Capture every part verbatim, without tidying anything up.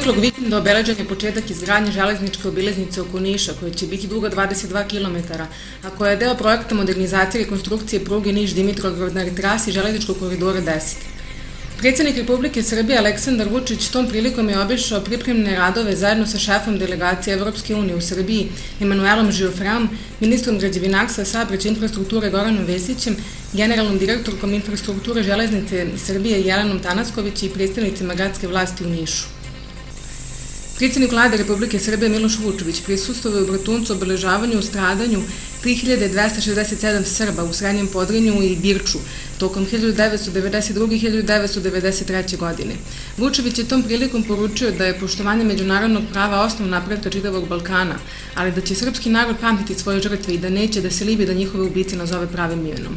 Proteklog vikenda obeležen je početak izgradnje železničke obilaznice oko Niša, koja će biti duga dvadeset dva kilometara, a koja je deo projekta modernizacije i rekonstrukcije pruge Niš-Dimitrovgrad na trasi železničkog koridora deset. Predsednik Republike Srbije Aleksandar Vučić tom prilikom je obišao pripremne radove zajedno sa šefom delegacije Evropske unije u Srbiji Emanuelom Žiofreom, ministrom građevinarstva, saobraćaja i infrastrukture Goranom Vesićem, generalnom direktorkom infrastrukture železnice Srbije Jelenom Tanasković i predstavnicima gradske vlasti u Nišu. Predsednik Vlade Republike Srbije Miloš Vučević prisustvovao je u Bratuncu obeležavanju u stradanju tri hiljade dvesta šezdeset sedam Srba u Srednjem Podrinju i Birču tokom hiljadu devetsto devedeset druge i hiljadu devetsto devedeset treće. godine. Vučević je tom prilikom poručio da je poštovanje međunarodnog prava osnov napretka čitavog Balkana, ali da će srpski narod pamtiti svoje žrtve i da neće da se libi da njihove ubice nazove pravim imenom.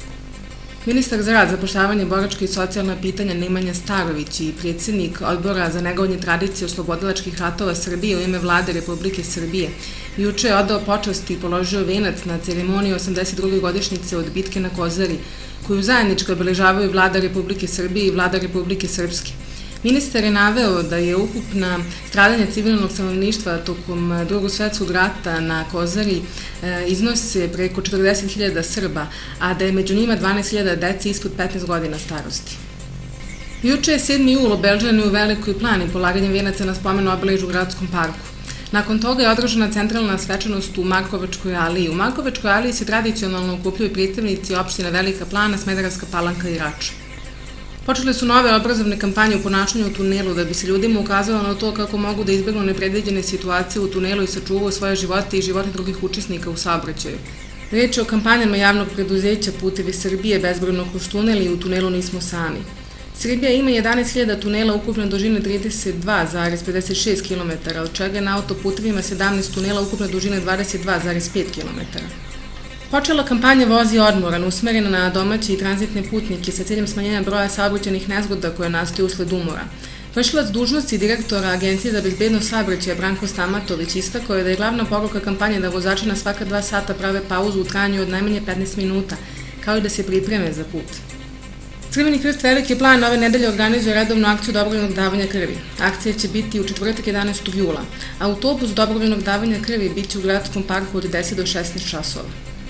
Ministar za rad, zapošljavanje, boračka i socijalna pitanja Nemanja Starović i predsednik Odbora za negovanje tradicije oslobodilačkih ratova Srbije u ime Vlade Republike Srbije juče je odao počast i položio venac na ceremoniji osamdeset druge godišnjice od bitke na Kozari, koju zajednički obeležavaju Vlada Republike Srbije i Vlada Republike Srpske. Ministar je naveo da je ukupna stradanja civilnog stanovništva tokom Drugog svetskog rata na Kozari iznose preko četrdeset hiljada Srba, a da je među njima dvanaest hiljada dece ispod petnaest godina starosti. Juče je sedmi jul obeležen u Velikoj Plani polaganjem venaca na spomen obeležju u Gradskom parku. Nakon toga je održana centralna svečanost u Markovačkoj aliji. U Markovačkoj aliji se tradicionalno okupljaju predstavnici opština Velika Plana, Smederevska Palanka i Rača. Počele su nove obrazovne kampanje u ponašanju u tunelu da bi se ljudima ukazalo na to kako mogu da izbegnu nepredviđene situacije u tunelu i sačuvaju svoje živote i živote drugih učesnika u saobraćaju. Reč je o kampanjama javnog preduzeća Putevi Srbije, bezbrojno kroz tunel i u tunelu nismo sami. Srbija ima jedanaest hiljada tunela ukupne dužine trideset dva zarez pedeset šest kilometara, od čega je na autoputevima sedamnaest tunela ukupne dužine dvadeset dva zarez pet kilometara. Počela kampanja Vozi odmoran, usmerena na domaće i tranzitne putnike sa ciljem smanjenja broja saobraćajnih nezgoda koje nastaju usled umora. Vršilac dužnosti direktora Agencije za bezbednost saobraćaja Branko Stamatović istakao je da je glavna poruka kampanje da vozači na svaka dva sata prave pauzu u trajanju od najmanje petnaest minuta, kao i da se pripreme za put. Crveni krst Veliki Plan ove nedelje organizuje redovnu akciju dobrovoljnog davanja krvi. Akcija će biti u četvrtak jedanaestog jula. Autobus dobrovoljnog davanja krvi biće u Gradskom parku od deset do šesnaest časova.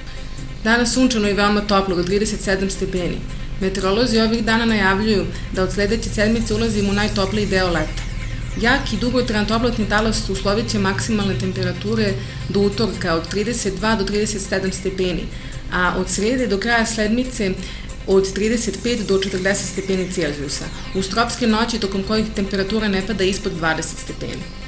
Danas sunčano i veoma toplo, do trideset sedam stepeni. Meteorolozi ovih dana najavljuju da od sledeće sedmice ulazimo u najtopliji deo leta. Jak i dugotrajan toplotni talas uslovit će maksimalne temperature do utorka od trideset dva do trideset sedam stepeni, a od srede do kraja sedmice od trideset pet do četrdeset stepeni Celzijusa, uz tropske noći tokom kojih temperatura ne pada ispod dvadeset stepeni.